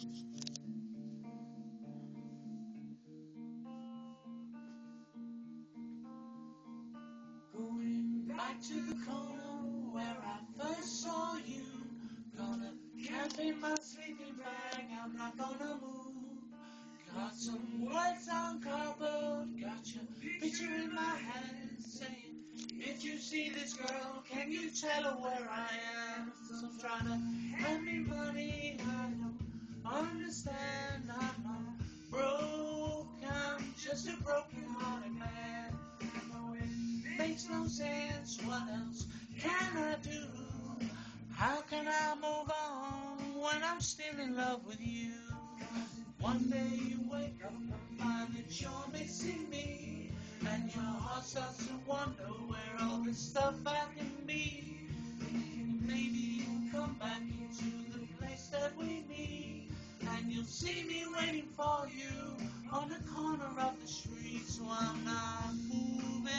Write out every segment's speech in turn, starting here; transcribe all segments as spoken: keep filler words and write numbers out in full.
Going back to the corner where I first saw you. Gonna camp in my sleeping bag, I'm not gonna move. Got some words on cardboard, got your picture in my hand, saying, if you see this girl, can you tell her where I am? Some trying to hand me money, I don't understand, I'm not broke, I'm just a broken hearted man. I know it makes no sense, what else can I do? How can I move on when I'm still in love with you? One day you wake up and find that you're missing me, and your heart starts to wonder where all this stuff I can be. Maybe you'll come back into the place that we meet, and you'll see me waiting for you on the corner of the street. So I'm not moving,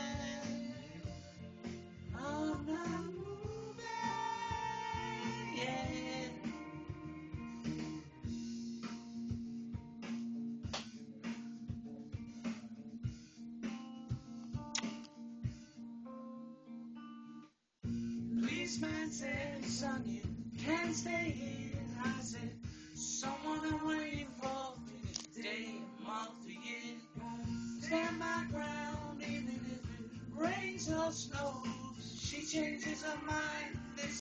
I'm not moving, yeah. Policeman said, son, you can't stay here. I said, someone I'm waiting for for this day, a month, a year. Stand my ground, even if it rains or snows. She changes her mind,